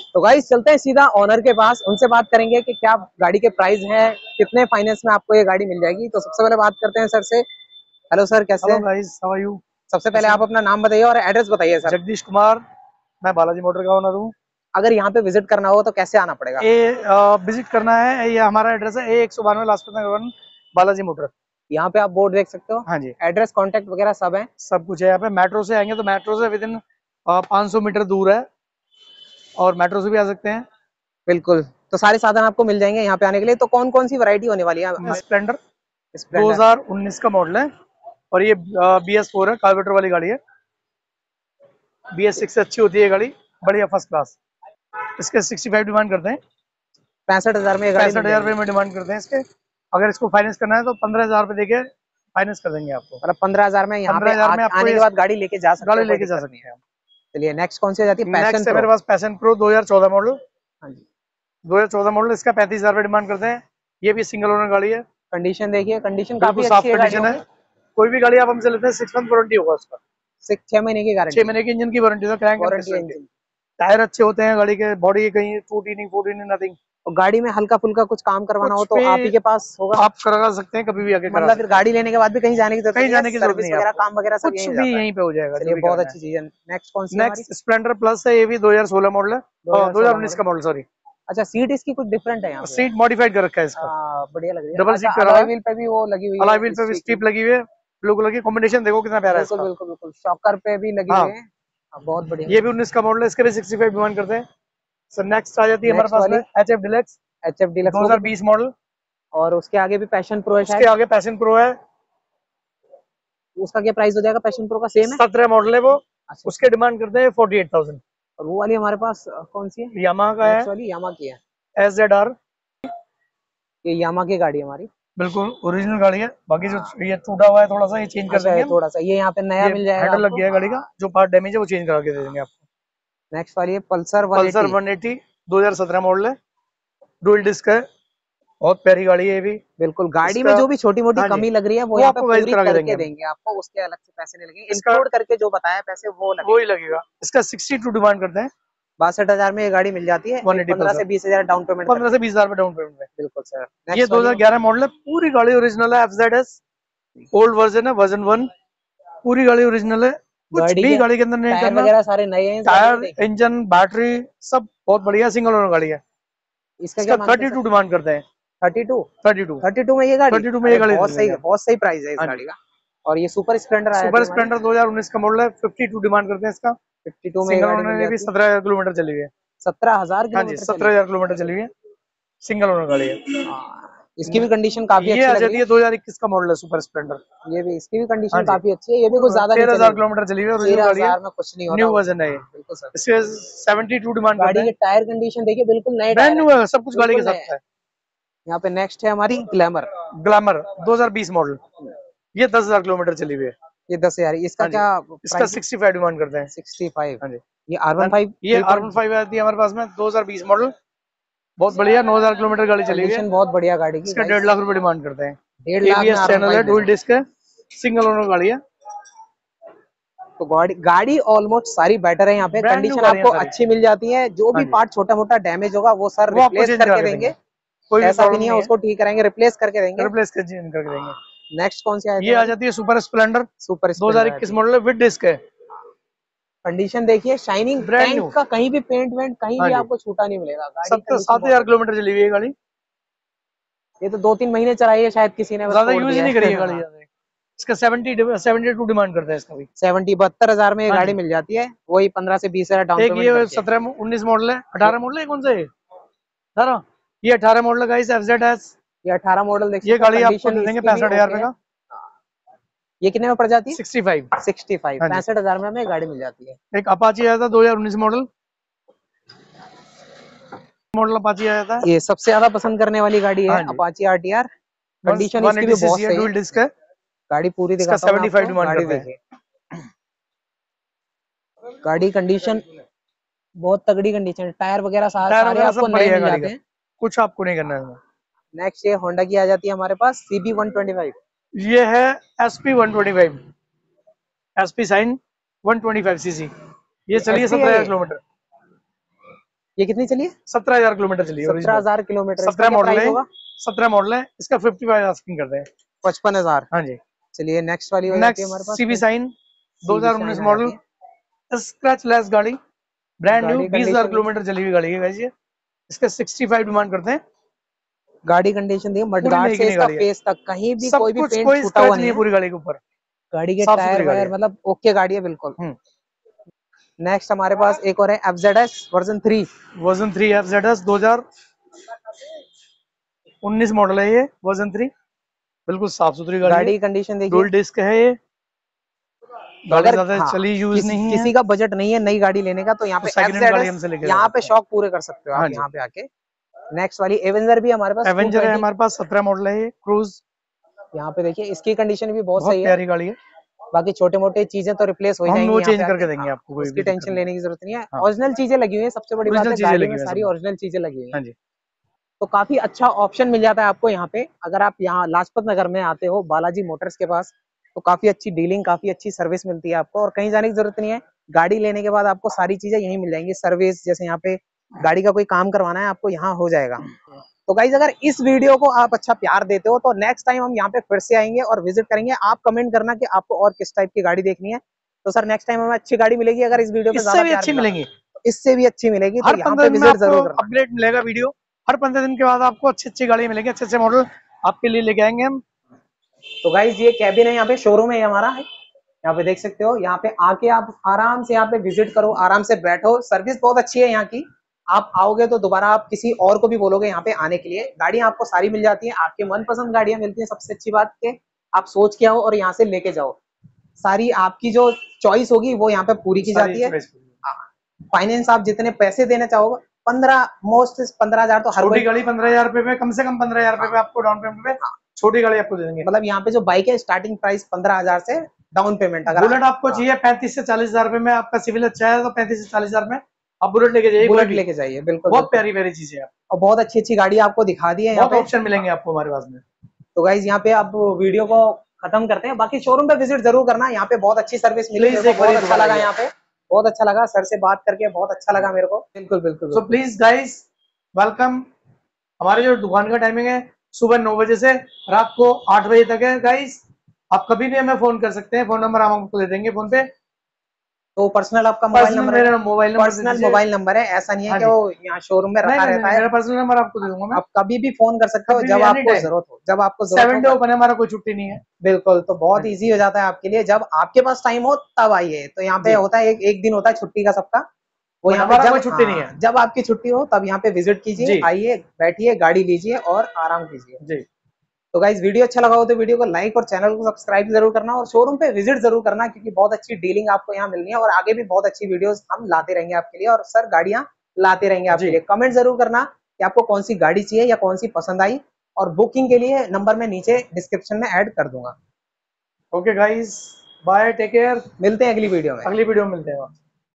तो गाइस चलते हैं सीधा ऑनर के पास, उनसे बात करेंगे कि क्या गाड़ी के प्राइस है, कितने फाइनेंस में आपको ये गाड़ी मिल जाएगी। तो सबसे पहले बात करते हैं सर से। हेलो सर, कैसे हेलो हैं? Guys, how are you? सबसे पहले आप अपना नाम बताइए और एड्रेस बताइए सर। जगदीश कुमार। मैं बालाजी मोटर का ओनर हूँ। अगर यहाँ पे विजिट करना हो तो कैसे आना पड़ेगा? विजिट करना है, ये हमारा एड्रेस है A192 लाजपत नगर 1, बालाजी मोटर। यहाँ पे आप बोर्ड देख सकते हो, हाँ जी, एड्रेस कॉन्टेक्ट वगैरह सब है। सब कुछ है यहाँ पे। मेट्रो से आएंगे तो मेट्रो से विद इन 500 मीटर दूर है, और मेट्रो से भी आ सकते हैं। बिल्कुल, तो सारे साधन आपको मिल जाएंगे यहाँ पे आने के लिए। तो कौन कौन सी वैरायटी होने वाली है? Splendor Splendor. 2019 का मॉडल है, और ये BS4 है, कार्बोरेटर वाली गाड़ी है। BS6 से अच्छी होती है गाड़ी, बढ़िया फर्स्ट क्लास। इसके 65 डिमांड करते हैं। 65,000 में ये गाड़ी मिल 65,000 जाएगी। रुपये में डिमांड करते हैं इसके। अगर इसको फाइनेंस करना है तो 15,000 रुपये देके फाइनेंस कर देंगे आपको। मतलब 15,000 में यहाँ पे 15,000 में आपको आने ये के बाद गाड़ी लेके जा सकते गाड़ी हो, कोई लेके जा दिक्कत नहीं सकते है। हैं हम। चलिए नेक्स्ट कौन सी आ जाती है? पैशन नेक्स्ट है प्रो। मेरे पास पैशन प्रो 2014 मॉडल। हाँ जी। 2014 मॉडल, इसका 35,000 रुपये डिमांड करते हैं। ये भी सिंगल ओनर गाड़ी है, कंडीशन देखिए, कंडीशन बिल्कुल काफी साफ अच्छी है कंडीशन गाड़ियों है। की। कोई भी गाड़ी आप हमसे लेते हैं 6 मंथ वारंटी होगा उसका। 6 महीने की 6 गारंटी। महीने की इंजन की वारंटी है, क्रैंक एंड वारंटी है पिस्टन के। इंजन। टायर अच्छे होते हैं गाड़ी के, बॉडी कहीं टूटी नहीं फूटी नहीं, नथिंग। और गाड़ी में हल्का फुल्का कुछ काम करवाना हो कुछ तो भी आप ही के पास होगा। आप करा सकते हैं, कभी भी आके करा मतलब फिर सकते हैं। गाड़ी लेने के बाद भी कहीं जाने की जरूरत कहीं नहीं है, जाने की जरूरत सर्विस नहीं है वगैरह आपको, काम वगैरह सब कुछ यहीं हो भी जाता है। यहीं पे हो जाएगा जो चलिए भी बहुत कराना है। अच्छी चीज है। नेक्स्ट कौन सी है हमारी? नेक्स्ट स्प्लेंडर प्लस है, ये भी 2016 मॉडल है, 2016 2019 मॉडल। का मॉडल, सॉरी। अच्छा, सीट इसकी कुछ डिफरेंट है यहाँ पे। सीट मॉडिफाइड कर रखा है इसका, बढ़िया लग रही है। डबल अच्छा, सीट करा हुआ अलॉय है। व्हील पे भी वो लगी हुई है अलॉय व्हील पे भी हिस्ट्री की। स्ट्रिप लगी हुई है, ब्लू कलर की। कॉम्बिनेशन देखो कितना प्यारा है बिल्कुल इसका। बिल्कुल बिल्कुल, शॉकर पे भी लगे हुए हाँ, हैं। बहुत बढ़िया। ये भी 19 का मॉडल है, इसके भी 65 डिमांड करते हैं। सर नेक्स्ट आ जाती है हमारे नेक्स्ट पास में वाली HF डिलक्स HF डीलक्स वो कितने? 2020 मॉडल। और उसके आगे भी पैशन प्रो है उसके शायद। आगे पैशन प्रो है, उसका क्या प्राइस हो जाएगा? पैशन प्रो का सेम है? 17 मॉडल है वो। अच्छा। उसके डिमांड करते हैं 48,000। और वो वाली हमारे पास कौन सी है? यामाहा का है, नेक्स्ट वाली यामा की है। SZR। ये यामा की गाड़ी है हमारी। बिल्कुल ओरिजिनल गाड़ी है, बाकी जो हाँ। ये टूटा हुआ है थोड़ा सा, ये चेंज कर अच्छा, देंगे ये हम। थोड़ा सा ये यहाँ पे नया ये मिल जाएगा हैंडल लग आपको। गया है गाड़ी का, हाँ। जो पार्ट डैमेज है वो चेंज करा के दे देंगे आपको। नेक्स्ट वाली है पल्सर पल्सर 180। 180 2017 मॉडल है, डुअल डिस्क है, बहुत प्यारी गाड़ी है ये भी। बिल्कुल, गाड़ी में इसका जो भी छोटी मोटी हाँ जी, कमी लग रही है वो वो यहाँ पे आपको वाइज पूरी करा के देंगे करके हम। देंगे आपको, उसके अलग से पैसे नहीं लगेंगे, इसका इंक्लूड करके जो बताया पैसे वो वो ही लगेंगे। लगेगा। इसका 62 डिमांड करते हैं। 62,000 में ये गाड़ी मिल जाती है, एक 180 15 पल्सर से 20,000 डाउन पेमेंट 15 करके। से 20,000 रुपए डाउन पेमेंट में। बिल्कुल सर। ये नेक्स्ट वाली है 2011 मॉडल है, पूरी गाड़ी ओरिजिनल है। FZS ओल्ड वर्जन है, वर्जन 1। पूरी गाड़ी ओरिजिनल है, कुछ गाड़ी भी के गाड़ी के अंदर नहीं टायर करना। वगैरह सारे नए हैं इस गाड़ी के, टायर, देखिए। इंजन, बैटरी सब बहुत बढ़िया, सिंगल ओनर गाड़ी है। इसका क्या इसका मांगते हैं 32 सर? डिमांड करते हैं। 32। 32 32 में ये गाड़ी? 32 में ये अरे गाड़ी बहुत दे सही, देंगे हम। बहुत सही प्राइस है इस हाँ जी। गाड़ी का। और ये सुपर स्प्लेंडर आ जाती सुपर है हमारी। स्प्लेंडर 2019 का मॉडल है, 52 डिमांड करते हैं इसका। 52 में ये सिंगल गाड़ी मिल ओनर, ये भी जाती है। 17,000 किलोमीटर चली हुई है। 17,000 हाँ जी, किलोमीटर चली? 17,000 किलोमीटर चली हुई है, सिंगल ओनर गाड़ी है। इसकी भी कंडीशन काफी ये अच्छी आ लग रही जाती है। है 2021 का मॉडल है, सुपर स्प्लेंडर। ये भी, इसकी भी हाँ कंडीशन जी, काफी अच्छी है, ये भी कुछ ज्यादा नहीं चली 13,000 हुई। किलोमीटर चली हुई है, ओरिजिनल गाड़ी है। 13,000 में कुछ नहीं होता न्यू वो। वर्जन है ये। बिल्कुल सर। इसके 72 डिमांड करते गाड़ी हैं। के टायर कंडीशन देखिए, बिल्कुल नए ब्रांड टायर न्यू हैं। है, सब कुछ गाड़ी के बिल्कुल नए साथ हैं। है। यहाँ पे नेक्स्ट है हमारी ग्लैमर। ग्लैमर 2020 मॉडल, ये 10,000 किलोमीटर चली हुई है। ये 10,000, इसका हाँ जी, क्या इसका प्राइस है? 65 डिमांड करते हैं। 65। हाँ जी। ये R15 ये 3.0। R15 आती है हमारे पास में, 2020 मॉडल, बहुत बढ़िया, 9,000 किलोमीटर गाड़ी चली हुई है। कंडीशन बहुत बढ़िया गाड़ी की इसका गाइस। 1.5 लाख रुपए डिमांड करते हैं। 1.5 लाख में ABS चैनल है, R15 डुअल मिलेगा। डिस्क है, सिंगल ओनर गाड़ी है। तो गाड़ी गाड़ी ऑलमोस्ट सारी बेटर है यहाँ पे, ब्रांड न्यू कंडीशन गाड़ी है आपको सारी। अच्छी मिल जाती है। जो हाँ भी जी, पार्ट छोटा मोटा डैमेज होगा वो सर वो आपको रिप्लेस चेंज करा करके के देंगे। देंगे, कोई भी ऐसा भी प्रॉब्लम नहीं है नहीं है, उसको ठीक कराएंगे, रिप्लेस करके देंगे। रिप्लेस कर चेंज करके देंगे। नेक्स्ट कौन सी आई थी ये आ हमारी? जाती है सुपर स्प्लेंडर सुपर स्प्लेंडर आई 2021 थी। मॉडल है, विद डिस्क है, कंडीशन देखिए, शाइनिंग, ब्रांड टैंक न्यू। का कहीं भी पेंट वेंट कहीं हाँ भी जी, आपको छूटा नहीं मिलेगा, गाड़ी की कंडीशन बहुत 7,000 बढ़िया। किलोमीटर चली हुई है गाड़ी, ये तो 2-3 महीने चलाई है शायद, किसी ने बस ज्यादा छोड़ यूज ही दिया नहीं है। करी है गाड़ी ज्यादा। इसका 72 डिमांड करता है इसका भी। 72,000 में ये हाँ गाड़ी जी, मिल जाती है, वही 15 से 20,000 डाउन एक पेमेंट ये करके। 17 19 मॉडल है, 18 मॉडल है, कौन सा है 18, ये 18 मॉडल का FZS। ये 18 मॉडल देख ये सकते हो, गाड़ी आपको कंडीशन दे देंगे इसकी भी 65,000 ओके रुपए है। का, ये कितने में पड़ जाती है? 65। 65। हाँ जी, 65,000 में हमें गाड़ी मिल जाती है। एक अपाची आया था 2019 मॉडल, अपाची आया था। ये सबसे ज्यादा पसंद करने वाली गाड़ी है हाँ जी, अपाची RTR। कंडीशन इसकी भी 180 बहुत सीसी है, सही है। डुअल डिस्क है। गाड़ी पूरी इसका दिखाता हूँ मैं 75 आपको, डिमांड गाड़ी करते हैं। देखिए। गाड़ी कंडीशन बहुत तगड़ी कंडीशन, टायर वगैरह टायर सारे वगैरह आपको सब नए बढ़िया है मिल गाड़ी जाते का, हैं। कुछ आपको नहीं करना है। नेक्स्ट ये होंडा की आ जाती है हमारे पास CB 125। ये है SP 125, SP साइन 125 सीसी, ये चलिए SP है 17,000 ये? किलोमीटर। ये कितनी चली है? 17,000 किलोमीटर चली है। 17,000 किलोमीटर। 17 मॉडल है, होगा? 17 मॉडल है, इसका 55 आस्किंग कर रहे हैं। 55,000। हाँ जी। चलिए नेक्स्ट वाली हो जाती है हमारे पास। सीबी साइन सीवी 2019 शाइन आ मॉडल, जाती है। स्क्रैच लेस गाड़ी, ब्रांड न्यू, गाड़ी 20,000 कंडीशन, किलोमीटर चली हुई गाड़ी है गाइस ये। इसका 65 डिमांड करते हैं। गाड़ी कंडीशन देखिए, पूरी मडगार्ड नई की से नई इसका गाड़ी है, फेस तक कहीं भी सब कोई भी कुछ, पेंट कोई छूटा स्क्रैच हुआ नहीं नहीं है है। पूरी गाड़ी के ऊपर, गाड़ी के साफ टायर सुथरी गाड़ी वायर है। मतलब ओके गाड़ी है बिल्कुल। नेक्स्ट हमारे पास एक और है FZS version 3। Version 3 FZS 2019 model है ये, वर्जन 3, बिल्कुल साफ सुथरी गाड़ी है। गाड़ी कंडीशन देखिए। डुअल डिस्क है ये, तो गाड़ी अगर ज्यादा हाँ चली यूज नहीं है, किसी का बजट नहीं है नई गाड़ी लेने का, तो यहाँ तो पे सेकंड हैंड गाड़ी FZS, हमसे लेके जा यहाँ पे सकते हैं। शौक पूरे कर सकते हो आप हाँ जी। यहाँ पे आके। नेक्स्ट वाली एवेंजर भी हमारे पास एवेंजर है 220। हमारे पास, 17 मॉडल है ये, क्रूज, यहाँ पे देखिए इसकी कंडीशन भी बहुत बहुत सही है। प्यारी गाड़ी है। बाकी छोटे मोटे चीजें तो रिप्लेस हो ही हम जाएंगी वो यहाँ चेंज पे करके आके। देंगे हाँ, आपको, कोई उसकी भी दिक्कत टेंशन नहीं। लेने की जरूरत नहीं है। हाँ, ओरिजिनल चीजें लगी हुई है, सबसे बड़ी बात ओरिजिनल है चीजें गाड़ी में लगी हुई है सारी सब में। ओरिजिनल चीजें लगी हुई है। हाँ जी। तो काफी अच्छा ऑप्शन मिल जाता है आपको यहाँ पे। अगर आप यहाँ लाजपत नगर में आते हो बालाजी मोटर्स के पास, तो काफी अच्छी डीलिंग, काफी अच्छी सर्विस मिलती है आपको, और कहीं जाने की जरूरत नहीं है। गाड़ी लेने के बाद आपको सारी चीजें यहीं मिल जाएंगी। सर्विस जैसे यहाँ पे गाड़ी का कोई काम करवाना है आपको यहाँ हो जाएगा। तो गाइज अगर इस वीडियो को आप अच्छा प्यार देते हो, तो नेक्स्ट टाइम हम यहाँ पे फिर से आएंगे और विजिट करेंगे। आप कमेंट करना कि आपको और किस टाइप की गाड़ी देखनी है। तो सर नेक्स्ट टाइम हमें अच्छी गाड़ी मिलेगी अगर इस वीडियो पे इससे ज्यादा भी प्यार अच्छी मिला, मिलेंगी, तो इससे भी अच्छी मिलेगी। तो हर यहाँ 15 पे दिन में विजिट आपको जरूर करना। अपडेट मिलेगा वीडियो, हर 15 दिन के बाद आपको अच्छी अच्छी गाड़ी मिलेगी, अच्छे अच्छे मॉडल आपके लिए लेके आएंगे हम। तो गाइज ये कैबिन है, यहाँ पे शोरूम है हमारा, यहाँ पे देख सकते हो। यहाँ पे आके आप आराम से यहाँ पे विजिट करो, आराम से बैठो। सर्विस बहुत अच्छी है यहाँ की। आप आओगे तो दोबारा आप किसी और को भी बोलोगे यहाँ पे आने के लिए। गाड़ियां आपको सारी मिल जाती हैं, आपके मनपसंद गाड़ियां मिलती हैं। सबसे अच्छी बात है आप सोच के आओ और यहाँ से लेके जाओ। सारी आपकी जो चॉइस होगी वो यहाँ पे पूरी की जाती है। फाइनेंस आप जितने पैसे देना चाहोगे, 15,000 तो हर छोटी कोई। गाड़ी 15,000 रुपए में, कम से कम 15,000 रुपए में आपको डाउन पेमेंट पे छोटी गाड़ी आपको दे देंगे। मतलब यहाँ पे जो बाइक है स्टार्टिंग प्राइस 15,000 से डाउन पेमेंट। अगर बुलेट आपको चाहिए 35 से 40,000 रुपए में, आपका सिविल अच्छा है तो 35 से 40,000 में आप बुलेट लेके जाइए। बुलेट लेके जाइए, बिल्कुल बहुत बिल्कुल। प्यारी प्यारी चीजें है, और बहुत अच्छी अच्छी गाड़ी आपको दिखा दी है यहाँ बहुत पे। ऑप्शन मिलेंगे आपको हमारे पास में। तो गाइज यहाँ पे आप वीडियो को खत्म करते हैं। बाकी शोरूम पे विजिट जरूर करना, यहाँ पे बहुत अच्छी सर्विस मिली, मेरे को बहुत अच्छा लगा यहाँ पे। बहुत अच्छा लगा सर से बात करके, बहुत अच्छा लगा मेरे को। बिल्कुल बिल्कुल। So please guys welcome. हमारी जो दुकान का टाइमिंग है सुबह 9 बजे से रात को 8 बजे तक है गाइस। आप कभी भी हमें फोन कर सकते हैं, फोन नंबर हम आपको दे देंगे फोन पे। तो पर्सनल आपका मोबाइल पर्सनल नंबर है? मेरा मोबाइल नंबर दे पर्सनल दीजिए। मोबाइल नंबर है, ऐसा नहीं है हाँ कि जी, वो यहाँ शोरूम में नहीं रखा नहीं रहता नहीं, है। मेरा पर्सनल नंबर आपको दे दूंगा मैं। आप कभी भी फोन कर सकते हो कभी जब भी एनी आपको टाइम, जरूरत हो, जब आपको जरूरत 7 डे हो। ओपन है हमारा, कोई छुट्टी नहीं है। बिल्कुल, तो हाँ बहुत जी इजी हो जाता है आपके लिए। जब आपके पास टाइम हो तब आइए। तो यहाँ पे जी, होता है एक दिन होता है छुट्टी का सबका। वो बट यहाँ पे हमारा कोई जब छुट्टी नहीं है। जब आपकी छुट्टी हो तब यहाँ पे विजिट कीजिए, जी आइए, बैठिए, गाड़ी लीजिए और आराम कीजिए। जी। तो गाइज वीडियो अच्छा लगा हो तो वीडियो को लाइक और चैनल को सब्सक्राइब जरूर करना, और शोरूम पे विजिट जरूर करना, क्योंकि बहुत अच्छी डीलिंग आपको यहाँ मिलनी है। और आगे भी बहुत अच्छी वीडियोस हम लाते रहेंगे आपके लिए, और सर गाड़ियां लाते रहेंगे आपके जी लिए। कमेंट जरूर करना कि आपको कौन सी गाड़ी चाहिए या कौन सी पसंद आई, और बुकिंग के लिए नंबर मैं नीचे डिस्क्रिप्शन में ऐड कर दूंगा। Okay guys, bye, take care. मिलते हैं अगली वीडियो में। अगली वीडियो में मिलते हैं।